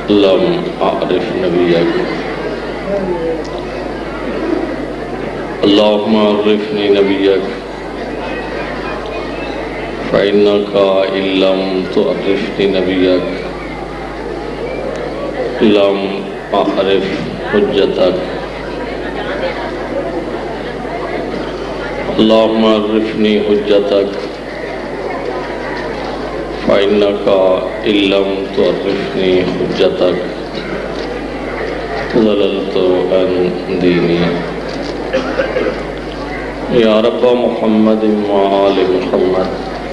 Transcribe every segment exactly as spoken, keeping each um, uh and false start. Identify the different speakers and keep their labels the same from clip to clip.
Speaker 1: لم أعرف نبيك اللهم عرفني نبيك فإنك إن لم تعرفني نبيك لم أعرف حجتك اللهم عرفني حجتك فإنك إن لم تعرفني حجتك ضللت عن ديني یا رب محمد وآل محمد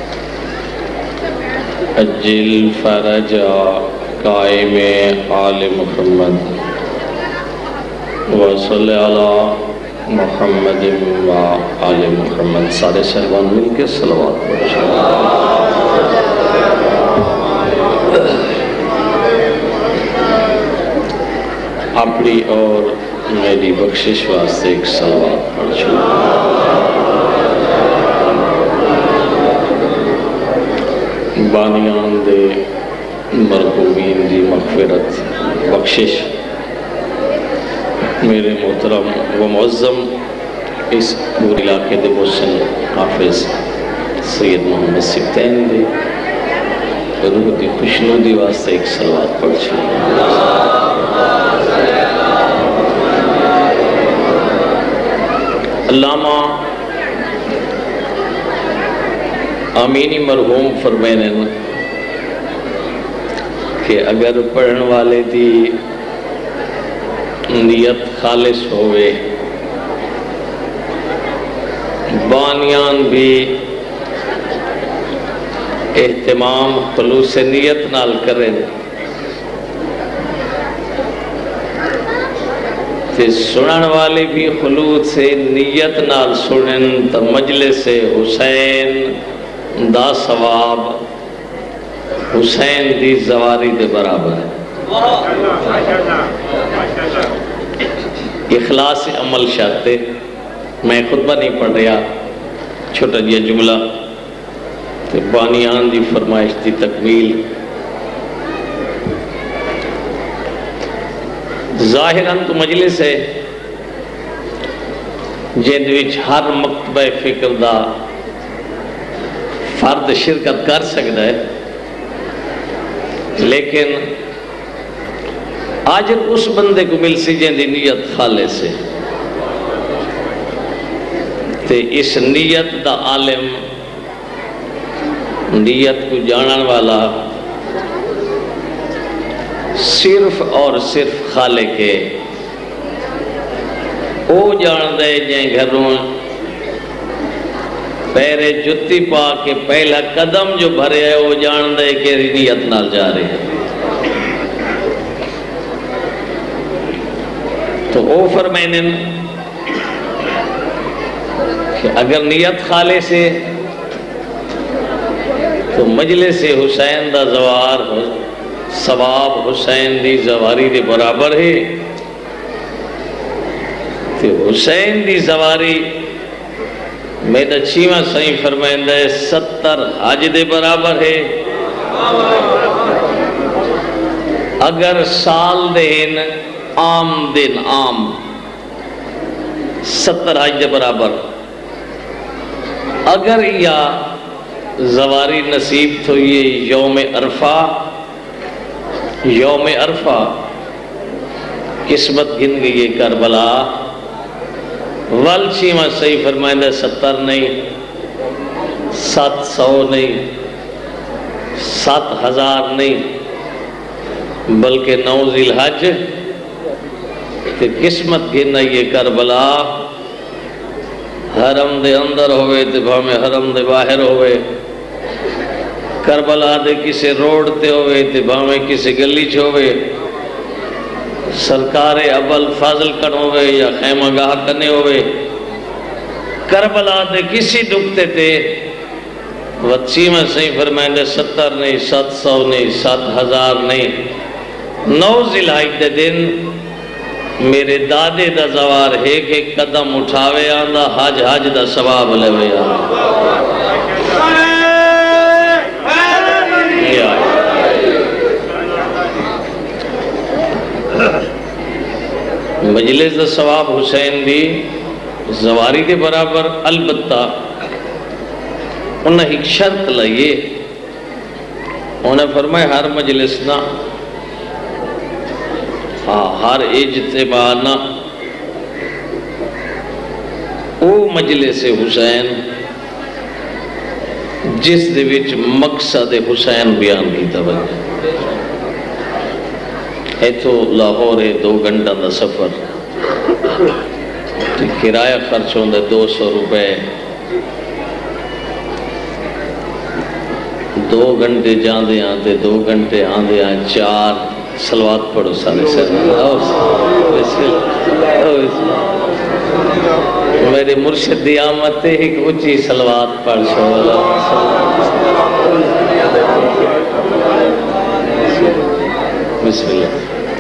Speaker 1: اجل فرج قائم آل محمد وصلی علی محمد وآل محمد. سارے صحبان مل کے صلوات پڑھیں. اپنی اور میری بخشش واسطے ایک صلوات پڑھیں. بانیان دے مرحومین دی مغفرت بخشش میرے محترم و معظم اس پورے علاقے دے محسن حافظ سید محمد سبتین دے روح دی خوشنودی واسطے ایک صلوات پڑھیں. علامہ آمینی مرحوم فرمائنے کہ اگر پڑھن والے دی نیت خالص ہوئے بانیان بھی اہتمام خلوص نیت نال کریں تے سنن والے بھی خلوص سے نیت نال سنن تا مجلس حسین دا ثواب حسین دی زواری دے برابر ہے. اخلاص عمل شاہتے میں خطبہ نہیں پڑھ رہا چھوٹا جیا جملہ بانیان دی فرمائش دی تکمیل. ظاہراً تو مجلس ہے جن وچ ہر مکتبہ فکر دا فرد شرکت کر سکتا ہے لیکن آج اس بندے کو مل سی جن دی نیت خالص ہے تے اس نیت دا عالم نیت کو جانن والا صرف اور صرف خالق ہے. او جان دے جائیں گھروں پیرے جتی پا کے پہلا قدم جو بھرے ہے وہ جان دے کہ نیت نال جا رہے ہیں. تو او فرمائنے کہ اگر نیت خالص ہے تو مجلس حسین دا زوار ثواب حسین دی زواری دے برابر ہے. تو حسین دی زواری میرا چھیواں سائیں فرمائندہ ہے ستر حج دے برابر ہے. اگر سال دین عام دن عام ستر حج دے برابر اگر یا زواری نصیب تو یہ یوم عرفہ یوم عرفہ قسمت گن گئی کربلا والچیمہ صحیح فرمائندہ ستر نہیں سات سو نہیں سات ہزار نہیں بلکہ نو ذی الحج کہ قسمت گن یہ کربلا حرم دے اندر ہوئے تے بھامے حرم دے باہر ہوئے کربلا دے کسی روڈ تے ہوئے تے بھامے کسی گلی چ ہوئے سرکار ابل فاضل کن ہوئے یا خیمہ گاہ کنے ہوئے کربلا دے کسی دکھتے تے وچیمہ صحیح فرمائندے ستر نہیں سات سو نہیں سات ہزار نہیں نو ذی الحج دے دن میرے دادے دا زوار ہے کہ قدم اٹھاوے آندہ حج حج دا ثواب لے وے آندہ. مجلس دا ثواب حسین دی زواری کے برابر، البتہ انہیں ایک شرط لائیے، انہیں فرمائے ہر مجلس نہ ہر اجتماع نہ او مجلس حسین جس دے وچ مقصد حسین بیان کی توجہ ایتھو لاہور ہے دو گھنٹہ دا سفر، کرایہ خرچ ہوندے دو سو روپے، دو گھنٹے جاندے آندے دو گھنٹے آندے آندے چار صلوات پڑھو سارے سر میرے مرشد دی آمد تے ایک اچھی صلوات پڑھ شو بسم اللہ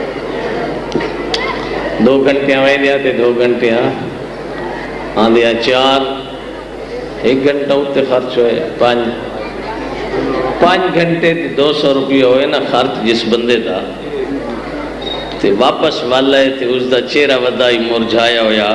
Speaker 1: دو گھنٹے آئے دیا تے دو گھنٹے آندے آ چار ایک گھنٹہ ہوتے خرچ ہوئے پانچ پانچ گھنٹے تے دو سو روپیہ ہوئے نا خرچ جس بندے دا تے واپس والا ہے تے اس دا چہرہ ودائی مرجھایا ہویا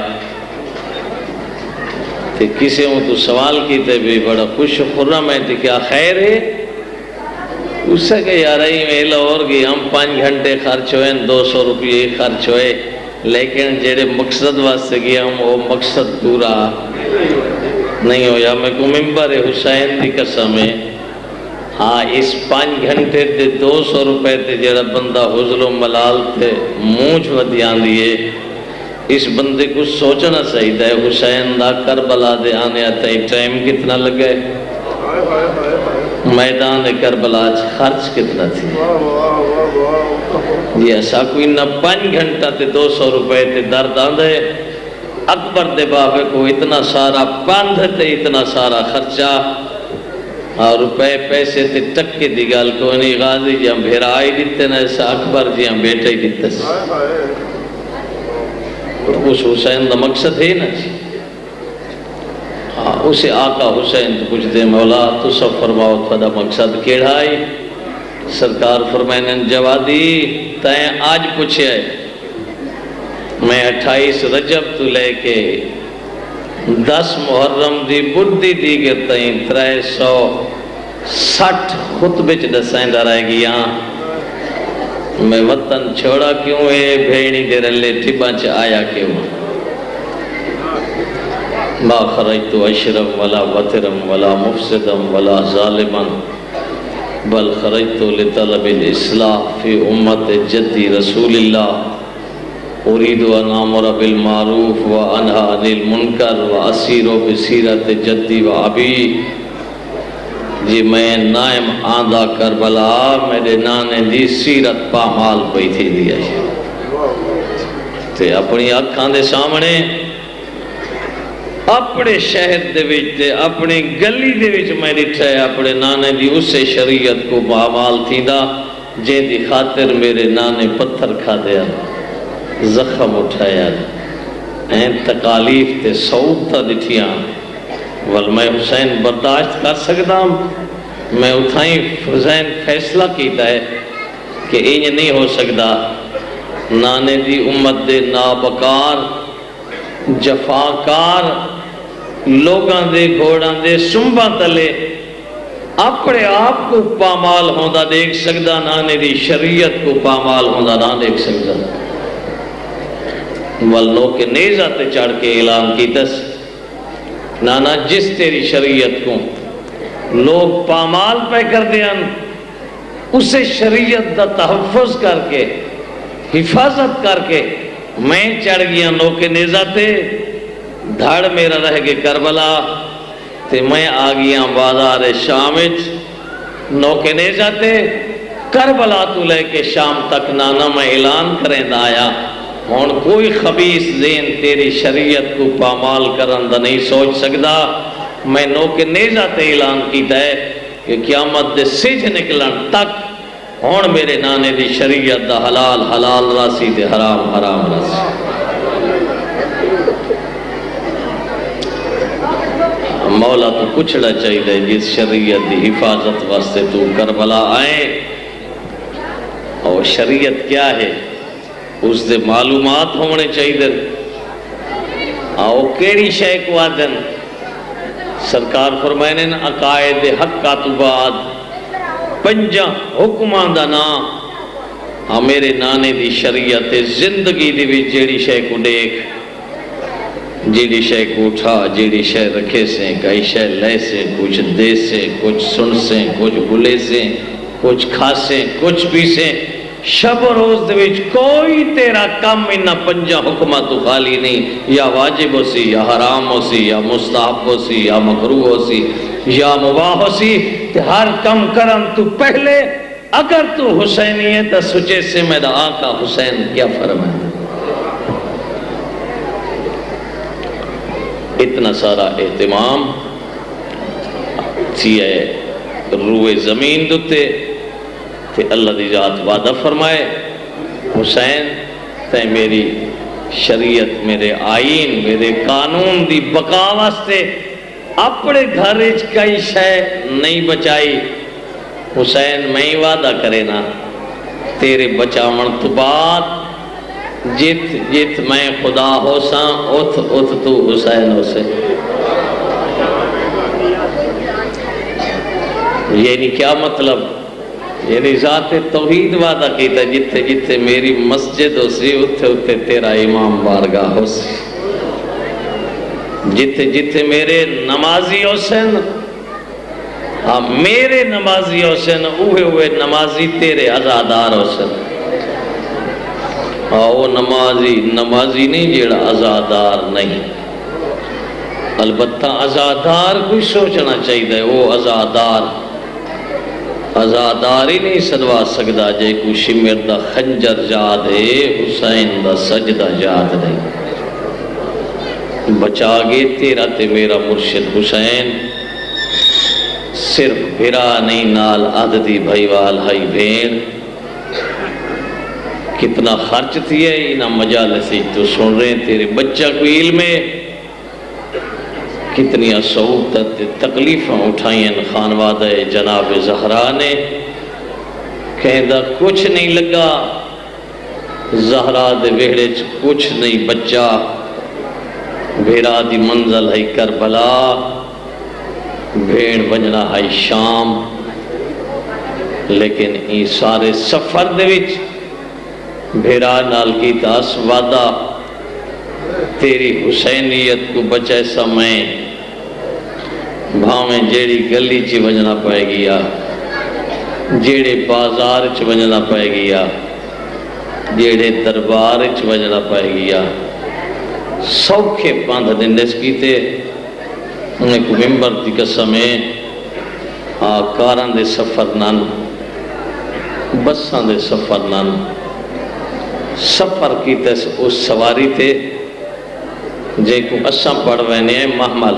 Speaker 1: تے کسی ہوں تو سوال کیتے بھی بڑا خوش خرم ہے تے کیا خیر ہے اس سے کہ یار ہی میلہ اور گئی ہم پانچ گھنٹے خرچ ہوئے دو سو روپیہ خرچ ہوئے لیکن جیڑے مقصد واسطے گیا ہم وہ مقصد پورا نہیں ہویا میں کو ممبر حسین دی قسم ہے ہاں اس پانچ گھنٹے تے دو سو روپے تے جیڑا بندہ حضر و ملال تے مونچ ودیان دیئے اس بندے کو سوچنا چاہیے ہے حسین دا کربلا دے آنے آتا ہے ٹائم کتنا لگے میدان کربلا خرچ کتنا تھی یہ ایسا کوئی نہ پانچ گھنٹہ تے دو سو روپے تے درد آندے اکبر دے بابے کو اتنا سارا باندھ تے اتنا سارا خرچہ اور روپے پیسے تے ٹکے دی گال کو نہیں غازی جی ہم بھیرا آئی دیتے نا ایسا اکبر جی ہم بیٹے ہی دیتے سے اس حسین دا مقصد ہے نا جی اسے آقا حسین تو کچھ دے مولا تو سب فرماؤ تھا مقصد کیڑھائی سرکار فرمائنے جوادی تائیں آج پوچھے آئے میں اٹھائیس رجب تو لے کے دس محرم دی بدھی دی کے تائیں ترائے سو سٹھ خطبے چھ دسائیں در آئے گی یہاں میں وطن چھوڑا کیوں ہے بھیڑی دے رلے ٹھبا چھ آیا کیوں ما خرجت اشرم ولا وطرم ولا مفسدم ولا ظالمن بل خرجت لطلب الاسلام فی امت جدی رسول اللہ اريد ان امر بالمعروف وانهى عن المنکر واسیر بسیرت جدی و ابی جی میں نائم آندھا کربلا میرے نانے دی سیرت پامال پئی تھی دیا تے اپنی اکھاں دے سامنے اپنے شہر دے وچ تے اپنی گلی دے وچ میں ڈٹھا ہے اپنے نانے دی اسے شریعت کو پامال تھی دا جے دی خاطر میرے نانے پتھر کھا دیا زخم اٹھایا این تکالیف تے سعودتا دٹھیاں ول میں حسین برداشت کر سکتا ہوں میں اتھائیں حسین فیصلہ کیتا ہے کہ این نہیں ہو سکتا نانے دی امت دے نابکار جفاکار لوگاں دے گھوڑاں دے سنبا تلے اپنے آپ کو پامال ہوندہ دیکھ سکتا نانے دی شریعت کو پامال ہوندہ نہ دیکھ سکتا واللو کے نیزہ تے چڑھ کے اعلان کی تس نانا جس تیری شریعت کو لوگ پامال پہ کر دیا اسے شریعت دا تحفظ کر کے حفاظت کر کے میں چڑھ گیا نو کے نیزہ تے دھڑ میرا رہ گے کربلا تے میں آگیا بازار شامچ نو کے نیزہ تے کربلا تو لے کے شام تک نانا میں اعلان کریں دا آیا ہون کوئی خبیث ذہن تیری شریعت کو پامال کرن دا نہیں سوچ سکدا میں نو کے نیزہ تے اعلان کیتا ہے کہ قیامت دے سج نکلن تک ہون میرے نانے دی شریعت دا حلال حلال راسی دے حرام حرام راسی مولا تو کچھڑا چاہیے جس شریعت دی حفاظت واسطے تو کربلا آئے اور شریعت کیا ہے اس دے معلومات ہونے چاہیے آؤ کیڑی شے کو آدن سرکار فرمائنے عقائد حق تو بعد پنجا حکمان دا نا ہاں میرے نانے دی شریعت زندگی دی بھی جیڑی شے کو دیکھ جیڑی شے کو اٹھا جیڑی شے رکھے سے کئی شے لے سے کچھ دے سے کچھ سن سے کچھ بلے سے کچھ کھاسیں کچھ پیسیں شب و روز دے وچ کوئی تیرا کم انہا پنجا حکمہ تو خالی نہیں یا واجب ہو سی یا حرام ہو سی یا مستحب ہو سی یا مکروہ ہو سی یا مباح ہو سی کہ ہر کم کرم تو پہلے اگر تو حسینی ہے تو سچے سے میرا آقا حسین کیا فرمائے اتنا سارا اہتمام تھی ہے روئے زمین دوتے کہ اللہ دی ذات وعدہ فرمائے حسین تے میری شریعت میرے آئین میرے قانون دی بقا واسطے اپنے گھر اچ کئی شے نہیں بچائی حسین میں ہی وعدہ کرے نا تیرے بچاون تو بعد جت جت میں خدا ہو ساں اتھ اتھ تو حسین ہو سے یعنی کیا مطلب یعنی ذات توحید وعدہ کیتا جتھے جتھے میری مسجد ہو سی اتھے اتھے تیرا امام بارگاہ ہو سی جتھے جتھے میرے نمازی ہو سن ہاں میرے نمازی ہو سن اوہے ہوئے نمازی تیرے عزادار ہو سن ہاں وہ نمازی نمازی نہیں جیڑا عزادار نہیں البتہ عزادار کوئی سوچنا چاہیے وہ عزادار عزادار ہی نہیں سدوا سکدا جے کو شمر دا خنجر جاد ہے حسین دا سجدہ جاد نہیں بچا گے تیرا تے میرا مرشد حسین صرف بھرا نہیں نال عددی بھائی وال ہائی بھین کتنا خرچ تھی ہے انہا مجالسی تو سن رہے ہیں تیرے بچہ کو علم ہے کتنی سعودت تکلیفیں اٹھائیں خانوادہ جناب زہرا نے کہندہ کچھ نہیں لگا زہرا دے ویڑے کچھ نہیں بچہ بھیرا دی منزل ہے کربلا بھیڑ بجنا ہے شام لیکن یہ سارے سفر دے وچ بھیرا نال کی تاس وعدہ تیری حسینیت کو بچے سمیں بھاویں جیڑی گلی چی وجنا پائے گیا جیڑے بازار چ وجنا پائے گیا جیڑے دربار چ وجنا پائے گیا سوکھے باندھ دندس کیتے انہیں کو ممبر دی قسمیں آکاران دے سفر نان بسان دے سفر نان سفر کیتے اس سواری تے جے کو اساں پڑھ وینے ہیں محمل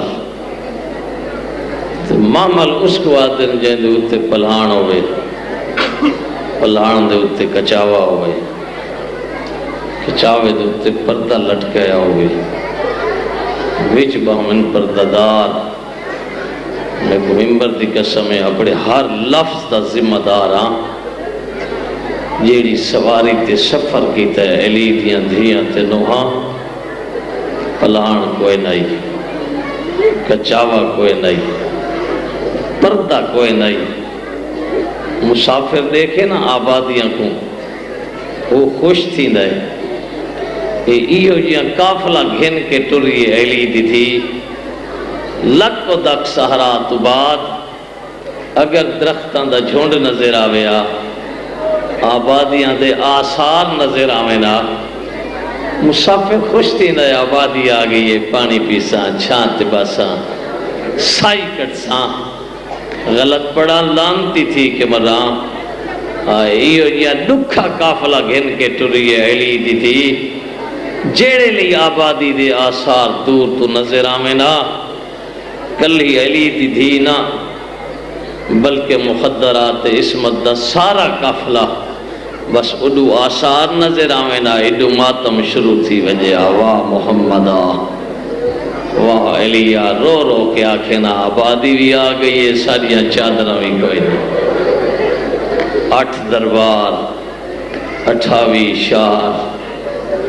Speaker 1: محمل اس کو آدن جائیں دے اتے پلان ہوئے پلان دے اتے کچاوا ہوئے کچاوے دے اتے پردہ لٹکایا ہوئے وچ بہمن پرددار میں کو ممبر دی قسمیں اپنے ہر لفظ دا ذمہ دار ہاں جیڑی سواری تے سفر کیتا ہے علی دیاں دھیاں تے نوہاں پلان کوئی نہیں کچاوا کوئی نہیں پردہ کوئی نہیں مسافر دیکھے نا آبادیاں کو وہ خوش تھی دے ایو جیاں کافلہ گھن کے ٹری علی دی تھی لک و دک سہرا تو بعد اگر درختان دا جھونڈ نظر آویا آبادیاں دے آثار نظر آوینا مسافر خوش تھی دے آبادی آگئی ہے پانی پیساں چھانت باساں سائی کٹساں غلط پڑا لانتی تھی کہ مراں ایو جیاں دکھا کافلہ گھن کے ٹری علی دی تھی جیڑے لی آبادی دے آثار دور تو نظر آمنا کلی علی دی دھینا بلکہ مخدرات اسمت دا سارا قافلہ بس اڈو آثار نظر آمنا اڈو ماتم شروع تھی وجہ واہ محمدہ واہ علیہ رو رو کے آکھنا آبادی بھی آگئی ہے ساریاں چادرہ بھی کوئی نہیں اٹھ دربار اٹھاوی شار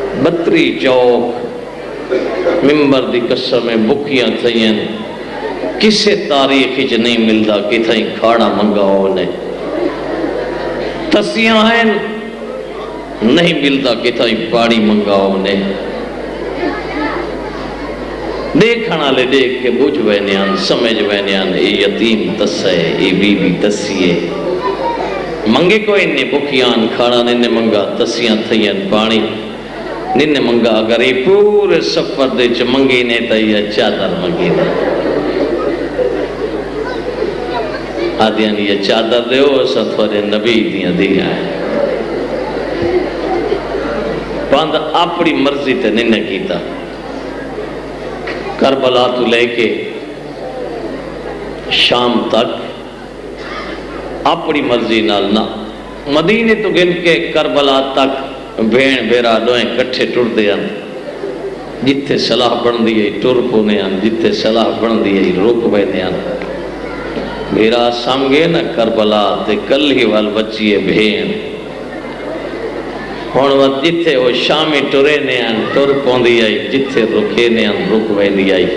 Speaker 1: بتری چوک ممبر دی قسم بکیاں تھئیں کسے تاریخ جو نہیں ملتا کہ تھائیں کھاڑا منگاؤ نے تسیاں ہیں نہیں ملتا کہ تھائیں پاڑی منگاؤ نے دیکھنا لے دیکھ کے بوجھ وینیان سمجھ وینیان اے یتیم تسے اے بی بی تسیے منگے کوئی نے بکیان کھاڑا نے منگا تسیاں تھئیں پانی نن منگا اگر یہ پورے سفر دے چ منگی نے تا یہ چادر منگی نے آدھیاں یہ چادر دے ہو ستور نبی دیاں دیاں ہیں باندھ اپنی مرضی تے نن کیتا کربلا تو لے کے شام تک اپنی مرضی نال نہ مدینے تو گن کے کربلا تک بھین بیرا دوئیں کٹھے ٹر دیا جتھے صلاح بن دیئے ٹر پونے آن جتھے صلاح بن دیئے روک بینے آن بیرا سامگے نا کربلا تے کل ہی وال بچیے بھین ہون وقت جتھے وہ شامی ٹرے نے آن ٹر پون دیئے جتھے رکھے نے آن رک بینے آئی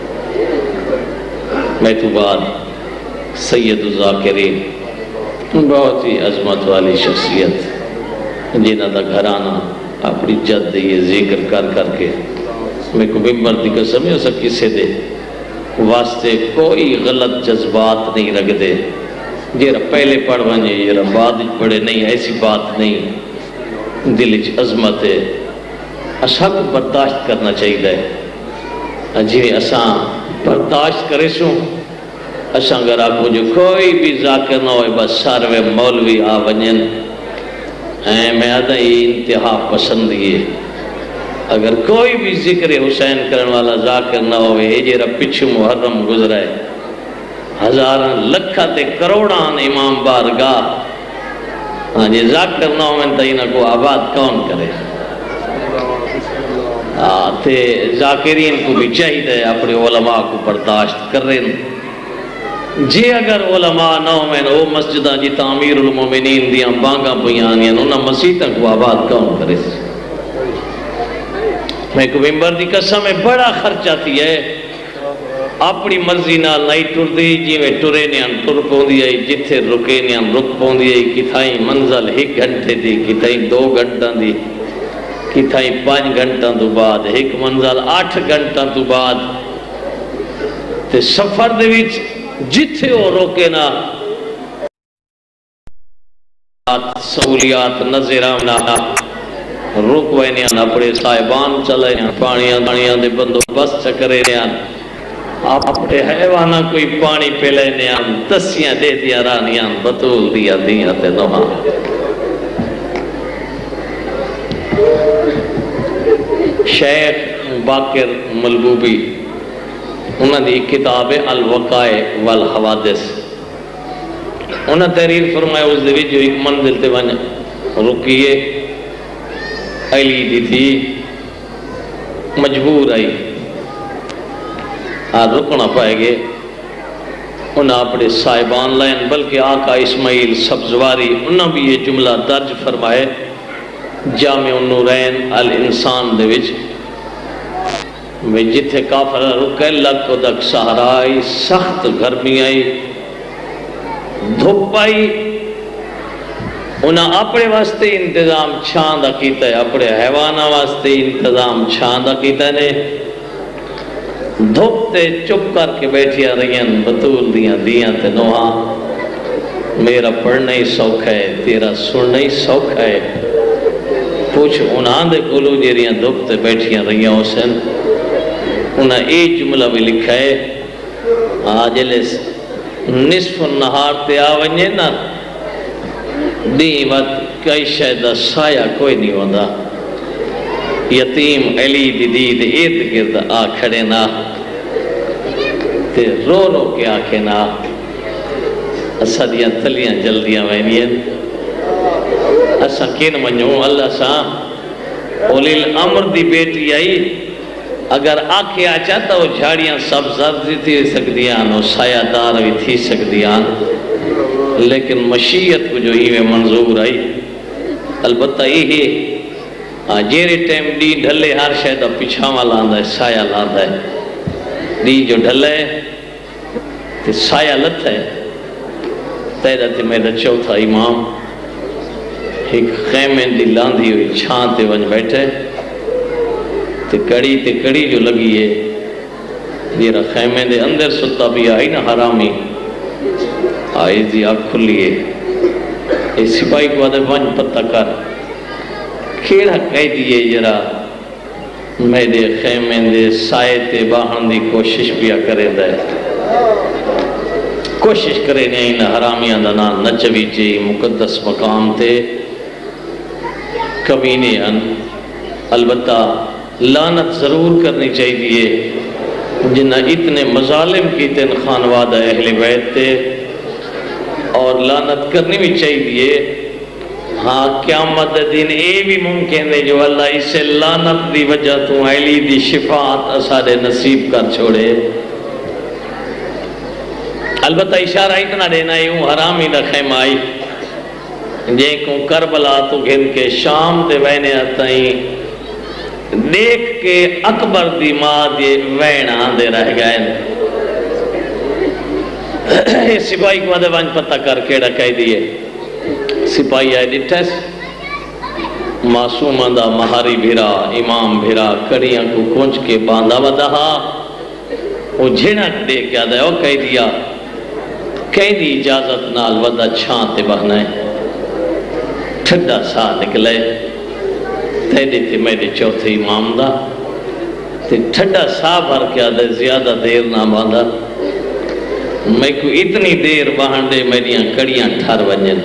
Speaker 1: میں تو بعد سید الزاکرین بہت ہی عظمت والی شخصیت جنہ دا گھرانا اپنی جد یہ ذکر کر کر کے میں کو ممبر دی قسم ہے سب کسے دے واسطے کوئی غلط جذبات نہیں رکھ دے جیرا پہلے پڑھ بنے جیرا بعد پڑھے نہیں ایسی بات نہیں دل اچ عظمت ہے اساں کو برداشت کرنا چاہیے جی اساں برداشت کرے سوں اساں اگر آپ کو جو کوئی بھی ذاکر نہ ہوئے بس ساروے مولوی آ ونین میں آدھا یہ انتہا پسند یہ اگر کوئی بھی ذکر حسین کرن والا ذاکر نہ ہوئے یہ جیرا پچھو محرم گزرا ہے ہزاران لکھا تے کروڑان امام بارگاہ ہاں جی ذاکر نہ ہوئے تو انہاں کو آباد کون کرے تے ذاکرین کو بھی چاہیے اپنے علماء کو برداشت کر رہے ہیں جی اگر علماء نہ ہوئے وہ مسجدہ جی تعمیر المومنین دیاں بانگاں پیانیاں انہاں مسیحتاں کو آباد کون کرے میں کو ممبر دی قسم میں بڑا خرچہ تھی ہے اپنی مرضی نال نہیں ٹر دی جی میں ٹرے نیاں ٹر پون دی آئی جتھے رکے نیاں رک پون دی آئی کتھائیں منزل ایک گھنٹے دی کتھائیں دو گھنٹاں دی کتھائیں پانچ گھنٹاں تو بعد ایک منزل آٹھ گھنٹاں تو بعد تے سفر دے وچ جتھے وہ روکے نا سہولیات نظر آمنا روک وینیاں اپنے صاحبان چلے پانیاں پانیاں دے بندو بس چکرے نیاں اپنے حیوانہ کوئی پانی پہلے نیاں تسیاں دے دیا رانیاں بطول دیا دیا تے نوہاں شیخ باقر ملبوبی انہاں دی کتاب الوقائع والحوادث انہاں تحریر فرمایا اس دے جو ایک منزل تے ون رکیے علی دی تھی مجبور آئی آج رکنا پائے گے انہاں اپنے صاحبان لائن بلکہ آقا اسماعیل سبزواری انہاں بھی یہ جملہ درج فرمائے جامع النورین الانسان دے وچ میں جتھے کافر رکے لگ کو دک سہرائی سخت گرمی آئی دھوپ آئی انہاں اپنے واسطے انتظام چھاندہ کیتا ہے اپنے حیوانہ واسطے انتظام چھاندہ کیتا ہے دھوپ تے چپ کر کے بیٹھیا رہیاں بطول دیاں دیاں تے نوہاں میرا پڑھنا ہی سوکھ ہے تیرا سننا ہی سوکھ ہے پوچھ انہاں دے کلو جیریاں دھوپ تے بیٹھیا رہیاں حسین انہاں ایک جملہ بھی لکھا ہے آجلے نصف النہار تے آونجے نا دیمت کئی شاید سایہ کوئی نہیں ہوندہ یتیم علی دی دید ارد گرد آ کھڑے نا تے رو رو کے آکھے نا اسا دیاں تلیاں جلدیاں وینیاں اسا کین منجوں اللہ سا اولی الامر دی بیٹی آئی اگر آکھے آ چاہتا وہ جھاڑیاں سب زرد تھی سکدیاں وہ سایہ دار بھی تھی سکدیاں لیکن مشیت کو جو ہی میں منظور آئی البتہ یہ جیرے ٹائم ڈی ڈھلے ہر شاید پچھاواں لاندا ہے سایہ لاندا ہے ڈی جو ڈھلے تے سایہ لتھا ہے تیرہ تے میرا چوتھا امام ایک خیمے دی لاندھی ہوئی چھان تے ونج بیٹھے تے کڑی تے کڑی جو لگی ہے جیرا خیمے دے اندر ستا بھی آئی نا حرامی آئی دی آگ کھلی ہے اے سپاہی کو آدھے ونج پتہ کر کیڑا کہہ دیئے جرا میرے خیمے دے سائے تے باہن دی کوشش بیا کرے دے کوشش کرے نہیں نا حرامیاں دا نا نچوی جی مقدس مقام تے کمینے ان البتہ لعنت ضرور کرنی چاہیے جنہ اتنے مظالم کی تین خانوادہ اہل بیت تے اور لعنت کرنی بھی چاہیے ہاں قیامت دن اے بھی ممکن ہے جو اللہ اسے لعنت دی وجہ تو علی دی شفاعت اسارے نصیب کر چھوڑے البتہ اشارہ اتنا دینا ہے ہوں حرامی نہ خیمائی جن کو کربلا تو گھن کے شام دے وینے آتائیں دیکھ کے اکبر دی ماں دے وین آندے رہ گئے سپاہی کو آدھے وانج پتہ کر کیڑا کہہ دیئے سپاہی آئے ڈٹھس معصوم آندہ مہاری بھیرا امام بھیرا کڑیاں کو کونچ کے باندھا ودہا وہ جھنک دے کے آدھے وہ کہہ دیا کہہ دی اجازت نال ودہ چھانتے بہنے ٹھڈا سا نکلے تیڑے تے میرے چوتھے امام دا تے ٹھڈا سا بھر کے آدھے زیادہ دیر نہ باندھا میں کو اتنی دیر بہن دے میریاں کڑیاں ٹھار ونجن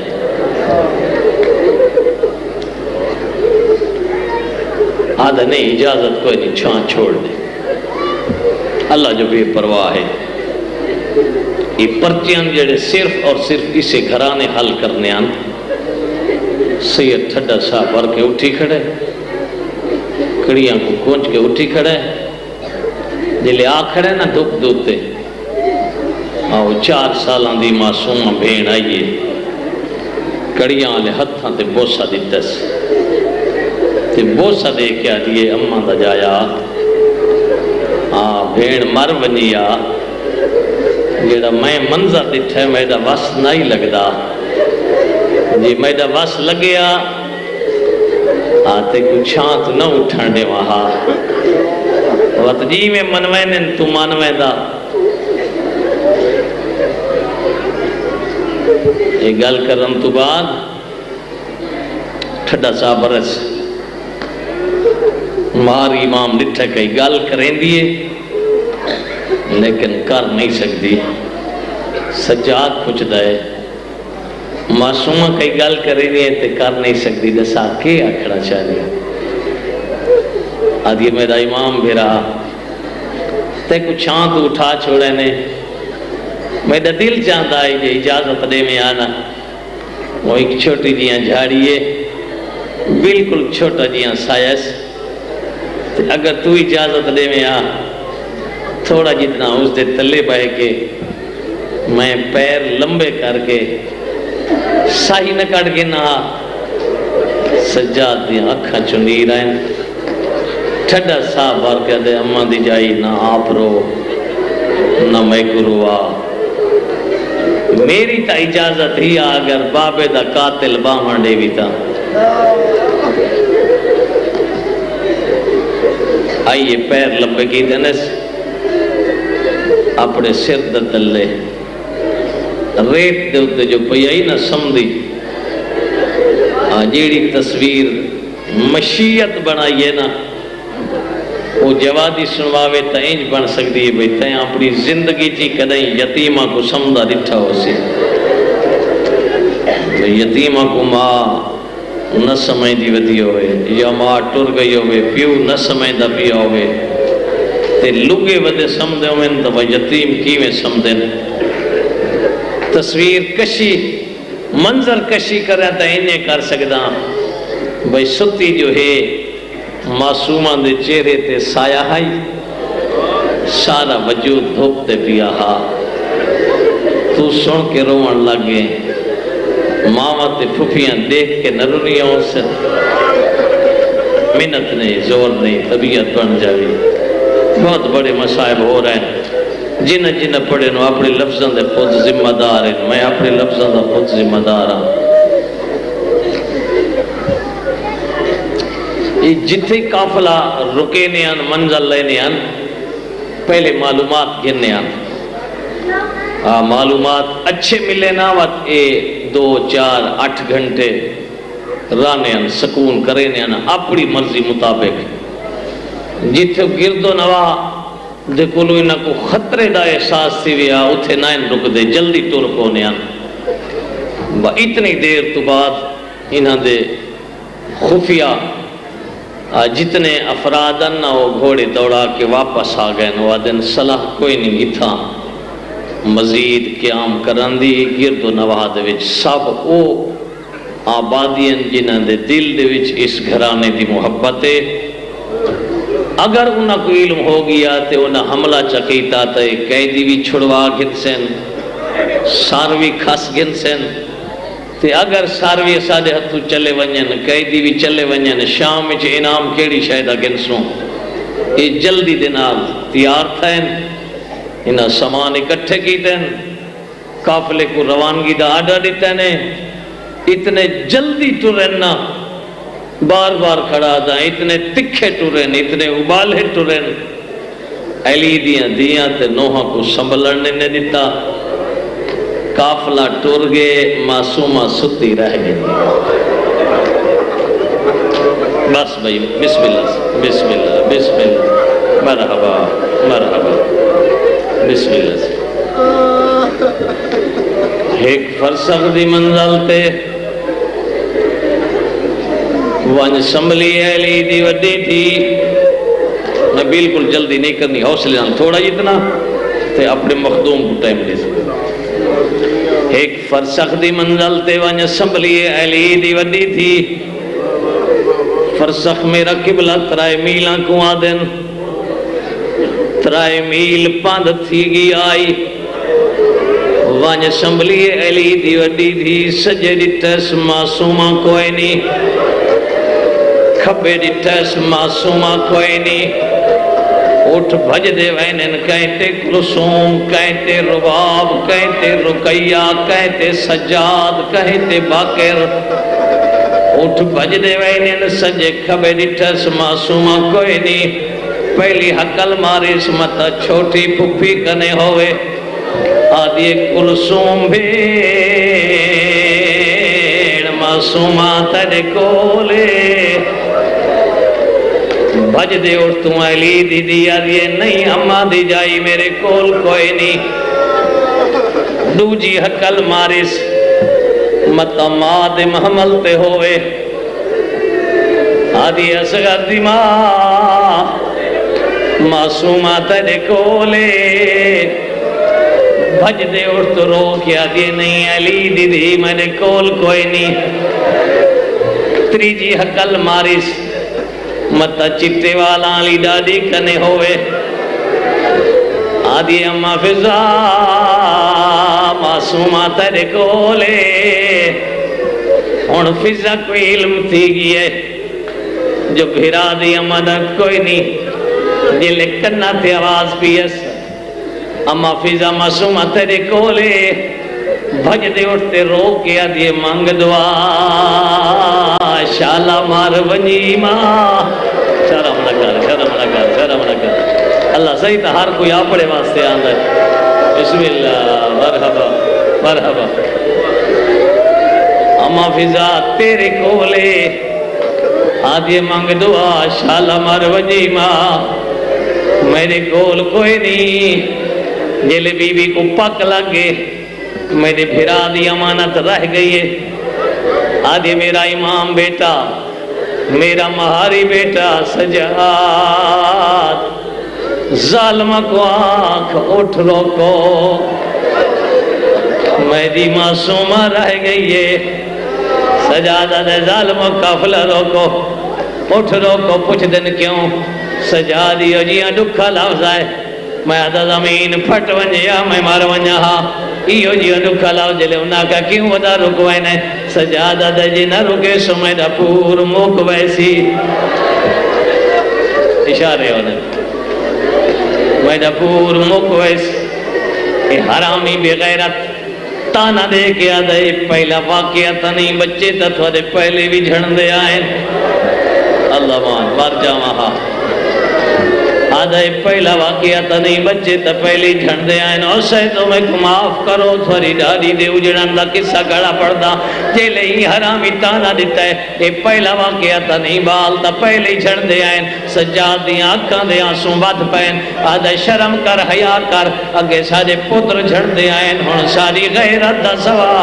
Speaker 1: آدھا نہیں اجازت کوئی نہیں چھان چھوڑ دے اللہ جو بے پرواہ ہے یہ پرچیاں جڑے صرف اور صرف اسے گھرانے حل کرنے آن سید ٹھڈا سا بھر کے اٹھی کھڑے کڑیاں کو کونچ کے اٹھی کھڑے جلے آ کھڑے نا دکھ دوتے آؤ چار سالان دی معصوم بھین آئیے کڑیاں لے ہتھاں تے بوسا دیتس تے بوسا دے کیا دیئے اممہ دا جایا آہ بھین مر ونیا جیڑا میں منظر دیٹھے میڈا وس نہیں لگدا جی میڈا وس لگیا آتے کو چھانت نہ اٹھان دے وہاں وقت جی میں منوینن تو مانوین دا یہ گل کرن تو بعد ٹھڈا سا برس مہاری امام ڈٹھے کئی گل کریں دیئے لیکن کر نہیں سکتی سجاد پوچھ دائے معصومہ کئی گل کریں دیئے تے کر نہیں سکتی دسا کے اکھڑا چاہیے آدھی میرا امام بھی رہا تے کچھ چھان تو اٹھا چھوڑے نے میرا دل چاہتا ہے کہ اجازت دے میں آنا وہ ایک چھوٹی جیاں جھاڑیے بالکل چھوٹا جیاں سائس اگر تو اجازت دے میں آ تھوڑا جتنا اس دے تلے بائے کے میں پیر لمبے کر کے ساہی نہ کٹ کے نہ سجاد دیا اکھاں چنی رہن ٹھڈا سا بار کے دے اماں دی جائی نہ آپ رو نہ میں گرو آ میری تا اجازت ہی اگر بابے دا قاتل باہن دے بھی تا آئیے پیر لمبے کی دنس اپنے سر دا تلے ریت دے ہوتے جو پیائی نہ سمدھی جیڑی تصویر مشیت بنائیے نا وہ جوادی سنواوے تا انج بن سکتی ہے بھئی تین اپنی زندگی چی کدیں یتیمہ کو سمدھا دٹھا ہو سی یتیمہ کو ماں نہ سمجھ دی ودی ہوئے یا ماں ٹر گئی ہوئے پیو نہ سمجھ دا پیا ہوئے تے لگے ودے سمدھے ہوئے تو وہ یتیم کی میں سمدھے تصویر کشی منظر کشی کر رہا تھا انہیں کر سکتا بھئی ستی جو ہے معصومہ دے چہرے تے سایہ ہائی سارا وجود دھوپتے پیا ہا تو سن کے روان لگے ماما تے پھوپیاں دیکھ کے نرونیوں سے منت نہیں، زور نہیں، طبیعت بن جاوی. بہت بڑے مصائب ہو رہے ہیں. جنہ جنہ پڑھے نو اپنے لفظاں دے خود ذمہ دار ہیں. میں اپنے لفظاں دا خود ذمہ دار ہاں. یہ جتھے قافلہ رکے نیان منزل لے نیان پہلے معلومات گھننے آن. آ معلومات اچھے ملے نا وقت اے دو چار آٹھ گھنٹے رانے آن سکون کرے نیان اپنی مرضی مطابق. جتھے گرد و نواہ دے کلو انہا کو خطرے دا احساس تھی ویا اتھے نائن رک دے جلدی ٹور کونے آن. با اتنی دیر تو بعد انہا دے خفیہ جتنے افرادن وہ گھوڑے دوڑا کے واپس آ گئے وہ دن صلاح کوئی نہیں تھا مزید قیام کرن دی. گرد و نواہ دے وچ سب او آبادین جنہاں دے دل دے وچ اس گھرانے دی محبت ہے. اگر انہاں کو علم ہو گیا تے انہاں حملہ چکیتا تے قیدی بھی چھڑوا گھن سن ساروی کھس گھن سن. تے اگر ساروی سادے ہتھو چلے ونجن قیدی بھی چلے ونجن شام وچ انعام کیڑی شاہدہ گنسوں. یہ جلدی دنال تیار تھین انہاں سامان اکٹھے کی دین قافلے کو روانگی دا آڈا دیتے نے. اتنے جلدی ٹرنا بار بار کھڑا دا اتنے تکھے ٹرن اتنے ابالے ٹرن. علی دیاں دیاں تے نوحہ کو سنبھلنے نے دیتا. قافلہ ٹر گئے معصومہ ستی رہ گئے. بس بھائی بسم اللہ بسم اللہ بسم اللہ مرحبا مرحبا بسم اللہ. ایک فرسخ دی منزل تے ون سنبھلی علی دی وڈی تھی. میں بالکل جلدی نہیں کرنی حوصلے نال تھوڑا جتنا تے اپنے مخدوم کو ٹائم دے سکتے. ایک فرسخ دی منزل تے ون سنبھلی علی دی وڈی تھی. فرسخ میرا قبلہ ترائے میلاں کو آدن ترائے میل پاند تھی گی آئی. ون سنبھلی علی دی وڈی تھی. سجے ڈٹس معصومہ کوئی نہیں کھبے ڈٹس معصومہ کوئی نہیں. اٹھ بھج دے وینن کہتے کلثوم کہتے رباب کہتے رقیہ کہتے سجاد کہتے باقر. اٹھ بھج دے وینن سجے کھبے ڈٹھس معصومہ کوئی نہیں. پہلی حقل مارس متا چھوٹی پھپھی کنے ہوئے آدھی کلثوم بھیڑ معصومہ تڑے کولے. بھج دے اٹھ تم علی دی دی آدھیے نہیں اماں دی جائی میرے کول کوئی نہیں. دوجی حقل مارس متا ماں دے محمل تے ہوئے آدھی اصغر دی ماں معصومہ تڑے کولے. بھج دے اٹھ تو رو کیا دیے نہیں علی دی دی میرے کول کوئی نہیں. تریجی حقل مارس متا چٹے والا علی ڈاڈی کنے ہوئے آدھی اممہ فضا معصومہ تیرے کولے. ان فضا کوئی علم تھی گئی ہے جو بھیرا دی امدد کوئی نہیں جلے کرنا تھے آواز پیس اممہ فضا معصومہ تیرے کولے. بھج دے اٹھتے رو کیا دیے مانگ دعا شالا مار ونجی ماں. شرم نہ کر شرم نہ کر شرم نہ کر. اللہ صحیح تھا ہر کوئی آپڑے واسطے آندہ ہے. بسم اللہ مرحبا مرحبا. اما فضا تیرے کولے آدھے مانگ دعا شالا مار ونجی ماں. میرے کول کوئی نہیں جلے بی بی کو پک لگے میرے بھرا دی امانت رہ گئی ہے. آدھے میرا امام بیٹا میرا مہاری بیٹا سجاد ظالمہ کو آنکھ اٹھ روکو میری معصومہ رہ گئی ہے. سجاد آدھے ظالمہ قافلہ روکو اٹھ روکو. پوچھ دن کیوں سجادی اجیاں دکھا لفظ آئے میں آدھا زمین پھٹ ونجیا میں مار ونجا ہاں ایو جیو دکھا لاؤ جلے انہاں کا کیوں ودا رکوائن ہے سجادہ دا جی نہ رکے سو میرا پور موک ویسی اشارے ہونے میرا پور موک ویسی اے حرامی بغیرت تانا دے کے آدھے پہلا واقعہ تا نہیں بچے تا تھوڑے پہلے بھی جھڑ دے آئیں اللہ مان بار جا وہاں آدھے پہلا واقعہ تا نہیں بچے تا پہلے جھڑ دے آئیں اور سیدوں میں کو معاف کرو تھوڑی ڈاڑی دے اجڑن دا قصہ گڑا پڑ دا جیلے ہی حرامی تانا دیتا ہے اے پہلا واقعہ تا نہیں بال تا پہلے جھڑ دے آئیں سجاد دیاں آنکھاں دے آنسوں بات پہن آدھے شرم کر حیا کر اگے سارے پتر جھڑ دے آئیں ہن ساری غیرت دا سوا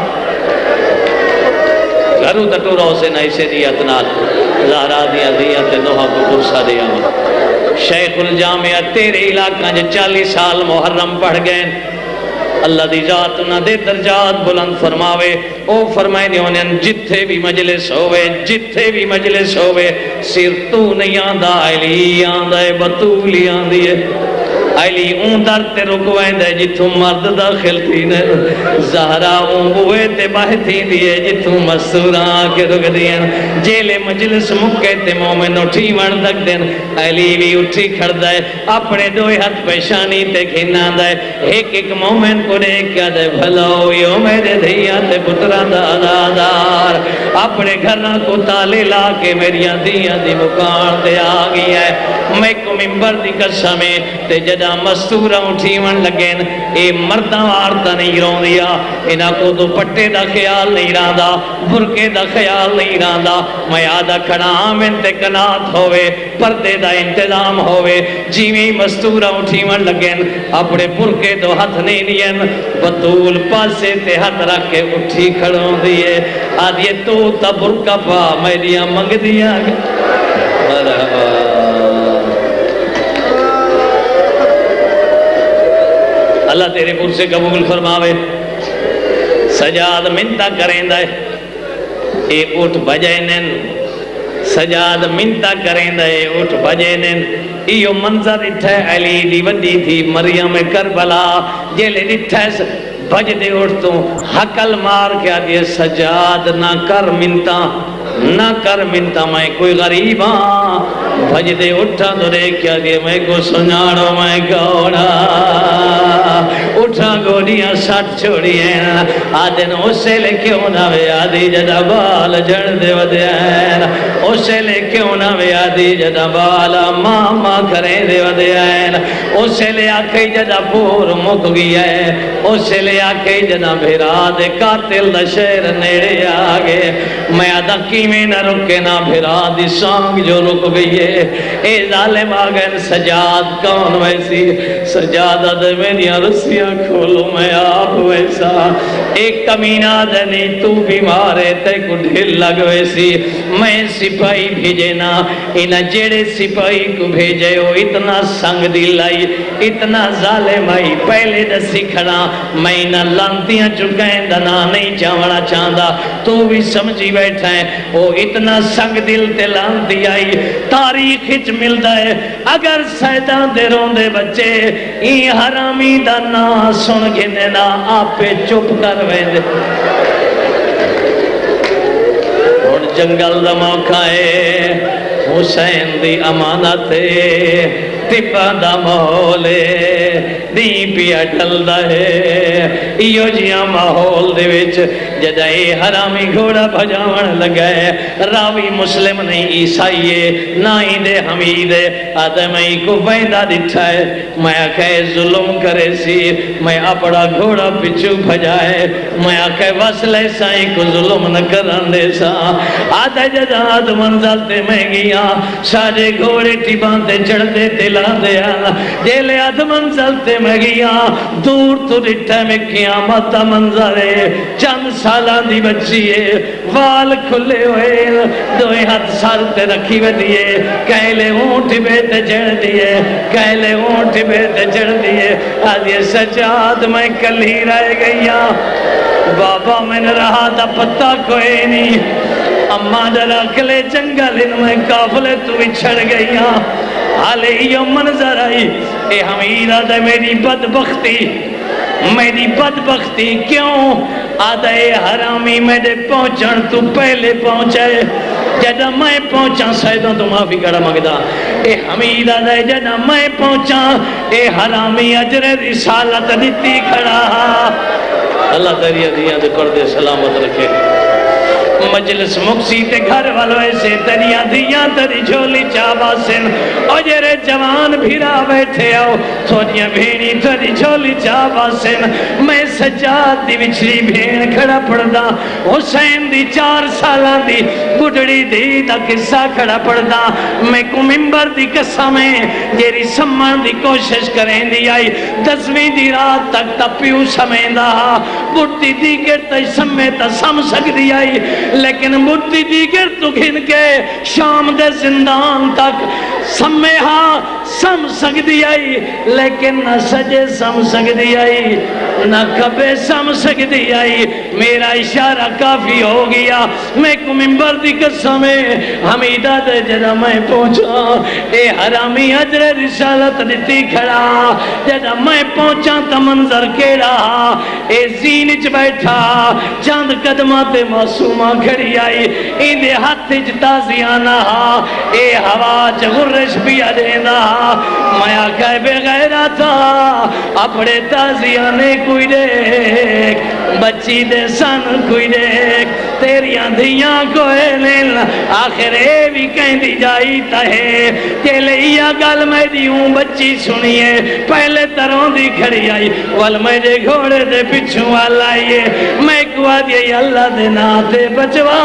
Speaker 1: گھرو تٹو رو سے نہیں سے دیت نال زہرا دیا دیت نوحہ کو قرصہ دیا شیخ الجامعہ تیرے علاقہ جو چالیس سال محرم پڑھ گئے اللہ دی ذات نہ دے درجات بلند فرماوے او فرمائے دی انہیں جتھے بھی مجلس ہوئے جتھے بھی مجلس ہوئے صرف تو نہیں آندہ علی آندہ بطولی آندھی ہے علی اون در تے رکوائیں دے جتھوں مرد داخل تھی نے زہرا اون بوئے تے باہتی دیئے جتھوں مستوران آکے رک دیں جیلے مجلس مکے تے مومن اٹھی ون دک دیں علی بھی اٹھی کھڑ دائے اپنے دوئے ہاتھ پیشانی تے کھینا دائے ایک ایک مومن کو دے کیا دے بھلاو یو میرے دھیاں تے پتران دا دادار اپنے گھرنا کو تالے لا کے میریاں دھیاں دی مکان تے آگئی ہے میں کو ممبر دی قسمیں تے جدا مستورہ اٹھی من لگین اے مردہ وارتا نہیں رون دیا انہا کو تو پٹے دا خیال نہیں راندا برکے دا خیال نہیں راندا میں آدھا کھڑا آمین تے کنات ہوئے پردے دا انتظام ہوئے جیویں مستورہ اٹھی من لگین اپنے برکے تو ہاتھ نہیں دین بطول پاسے تے ہاتھ رکھ کے اٹھی کھڑوں دیئے آدھیے تو تا برکہ پا میریاں منگ دیا مرحبا اللہ تیرے پور سے قبول فرماوے سجاد منتا کریں دائے اے اٹھ بجینن سجاد منتا کریں دائے اٹھ بجینن ایو منظر اٹھے علی دی ودی تھی مریم کربلا جیلے اٹھے بج دے اٹھتوں حقل مار کیا دے سجاد نہ کر منتا نہ کر منتا میں کوئی غریب ہاں بھج دے اٹھا تو رے کیا دے میں کو سناڑو میں گوڑا اٹھا گوڑیاں سٹ چھوڑی ہیں آدھن اسے لے کیوں نہ وے آدھی جدا بال جڑ دے ودیائن اسے لے کیوں نہ وے آدھی جدا بالا ماما کریں دے ودیائن اسے لے آکھئی جدا پور مک گیا ہے اسے لے آکھئی جدا بھیرا دے قاتل دا شہر نیڑے آگے میں آدھا کی میں نہ رکے نہ بھیرا دی سانگ جو رک گئی ہے اے ظالم آگئن سجاد کون ویسی سجاد دے میریاں رسیاں کھولو میں آپ ویسا ایک کمینہ دنی تو بیمارے تے کو ڈھل لگ ویسی میں سپاہی بھیجے نا انہ جیڑے سپاہی کو بھیجے ہو اتنا سنگ دل آئی اتنا ظالم آئی پہلے دسی کھڑا میں انہ لانتیاں چکیں دنا نہیں چاوڑا چاندہ تو بھی سمجھی بیٹھا ہے وہ اتنا سنگ دل تے لانتی آئی تاریخ ہچ ملتا ہے اگر سیدان دے روندے بچے ای حرامی دا نا سن گنے نا آپ پہ چپ کر ویندے اور جنگل دا موقع ہے حسین دی امانت ہے تپا دا محولے دی پیا ڈھل دا ہے ایو جیاں محول دے وچ جدہ اے حرامی گھوڑا بھجاون لگائے راوی مسلم نہیں عیسائیے نائی دے حمیدے آدمی کو بیندہ دٹھا ہے میں آکھے ظلم کرے سی میں اپڑا گھوڑا پچھو بھجائے میں آکھے وصلے سائی کو ظلم نہ کرن دے سا آدھے جدہ آدھ منزل تے میں گیا سارے گھوڑے ٹیبان تے چڑھ دے دلا دیا جیلے آدھ منزل تے میں گیا دور تو رٹھے میں قیامت منظرے چند سالان دی بچی ہے وال کھلے ہوئے دوئے ہاتھ سر تے رکھی ہوئے دیئے کہلے اونٹ بیتے جڑ دیئے کہلے اونٹ بیتے جڑ دیئے آج یہ سجاد میں کل ہی رہ گیا بابا میں نے رہا تھا پتہ کوئی نہیں اماں جرا کلے جنگل ان میں کافلے تو اچھڑ گیا حالے یہ منظر آئی اے حمیدہ دے میری بدبختی
Speaker 2: میری بدبختی کیوں آدھے حرامی میرے پہنچن تو پہلے پہنچے جدہ میں پہنچا سیدوں تو معافی کڑا مگدہ اے حمید آدھے جدہ میں پہنچا اے حرامی اجر رسالت دیتی کھڑا اللہ تیری دیاں دے کر دے سلامت رکھے مجلس مکسی تے گھر والو ایسے تریاں دیاں تری جھولی چاوا سن او جرے جوان بھیرا بیٹھے آؤ تھوڑیاں بھینی تری جھولی چاوا سن میں سجاد دی وچھری بھین کھڑا پڑدا حسین دی چار سالان دی بڑھڑی دی دا قصہ کھڑا پڑدا میں کو ممبر دی قسمیں جیری سمان دی کوشش کریں دی آئی دسویں دی رات تک تپیو سمیں دا بڑھتی دی کرتا سمیں تا سم سک دی آئی لیکن بڑھتی دیگر تو گھن کے شام دے زندان تک سمہا سم سکتی آئی لیکن نہ سجے سم سکتی آئی نہ کبے سم سکتی آئی میرا اشارہ کافی ہو گیا میں کو ممبر دی قسمیں حمیدہ دے جدہ میں پہنچا اے حرامی اجر رسالت دیتی کھڑا جدہ میں پہنچا تا منظر کے رہا اے زینچ بیٹھا چاند قدمات معصومہ کھڑی آئی اندے ہاتھ جتازیانا اے ہوا چغرش بھی اڈینا میں آکھائے بے غیرہ تھا اپنے تازیانے کوئی دیکھ بچی دے سن کوئی دیکھ تیریاں دھیاں کوئے لیل آخر اے بھی کہیں دی جائی تاہے کہ لئیا گل میں دیوں بچی سنیے پہلے تروں دی کھڑی آئی وال میں دے گھوڑے دے پچھوں آلائیے میں کوا دیئے اللہ دے ناتے بچوا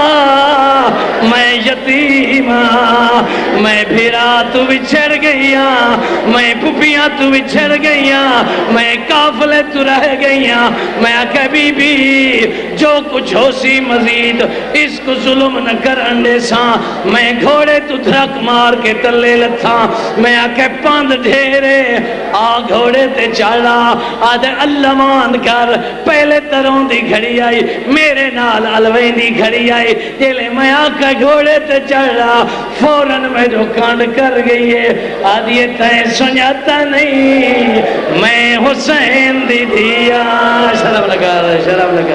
Speaker 2: میں یتیمہ میں بھیرا تو بچھڑ گئیاں میں پپیاں تو بچھڑ گئیاں میں کافلے تو رہ گئیاں میں کبھی بھی جو کچھ ہو سی مزید اس کو ظلم نہ کرنے سا میں گھوڑے تو دھرک مار کے تلے لتھا میں آکے پاند ڈھیرے آ گھوڑے تے چڑھا آدھے اللہ مان کر پہلے تروں دی گھڑی آئی میرے نال الوین دی گھڑی آئی جلے میں آکے گھوڑے تے چڑھا فوراں میں جو کانڈ کر گئی ہے آدھیے تائیں سنیاتا نہیں میں حسین دی دیا شرم لگا رہا شرم لگا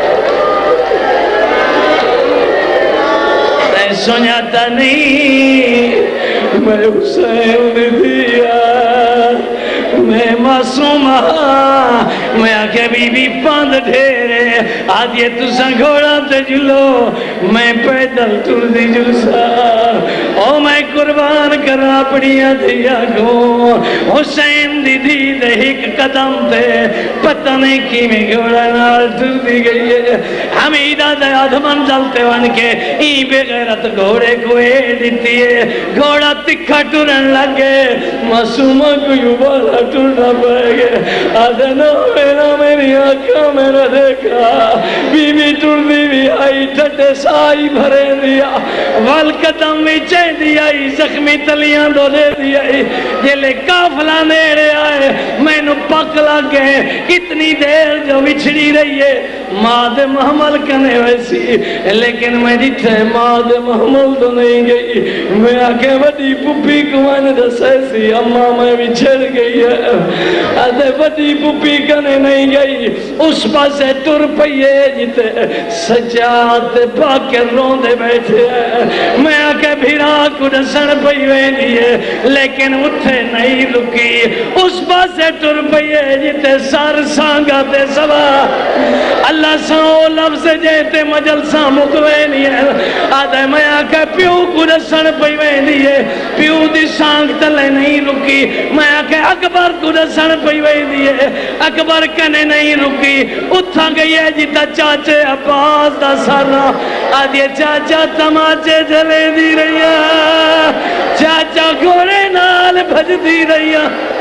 Speaker 2: تائیں سنیاتا نہیں میں حسین دی دیا میں معصوم ہاں میں آکے بی بی پاند ڈھیرے آدھیے تُسا گھوڑا تے جلو میں پیدل ٹر دی جلسا او میں قربان کرا اپنیاں دیا گو حسین دی دی دے ایک قدم تے پتہ نہیں کی میں گھوڑا نال ٹر دی گئی ہے حمیدہ دے آدھمان جلتے ون کے ای بے غیرت گھوڑے کو اے دیتی ہے گھوڑا تکھا ٹرن لگے معصومہ کو یوں بالا ٹرنا پائے گے آدھے نو میرا میری آنکھا میرا دیکھا بی بی ٹر دی بھی آئی ٹھٹے سائی بھرے دیا وال قدم بھی چہ دی آئی زخمی تلیاں دو دے دی آئی یہ لے کافلہ نیڑے آئے میں نو پک لگے کتنی دیر جو بچھڑی رہی ہے ماد محمل کنے ویسی لیکن میں جتھے ماد محمل تو نہیں گئی میں آکے وڈی پپی کو میں نے دس ایسی اممہ میں بھی چھڑ گئی ہے آدھے وڈی پپی کنے نہیں گئی اس پاسے ٹر پئیے جتے سجاد پاکر روندے بیٹھے ہیں میں آکے بھیرا کو دسن پئی وینی ہے لیکن اتھے نہیں رکی اس پاسے ٹر پئیے جتے سار سانگا تے سوا اللہ ساں لفظ جیتے مجلساں مکوینی ہے آدھے میں آکے پیو کو دسن پئی وینی ہے پیو دی سانگ تلے نہیں رکی میں آکے اکبر کو دسن پئی وینی ہے اکبر کنے نہیں رکی اتھا گئی ہے جیتا چاچے عباس دا سارا آدھے چاچا تماچے جلے دی رہی ہے چاچا گھوڑے نال بھج دی رہی ہے